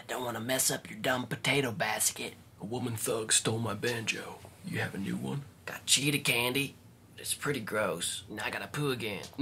don't want to mess up your dumb potato basket. A woman thug stole my banjo. You have a new one? Got cheetah candy. It's pretty gross. Now I gotta poo again.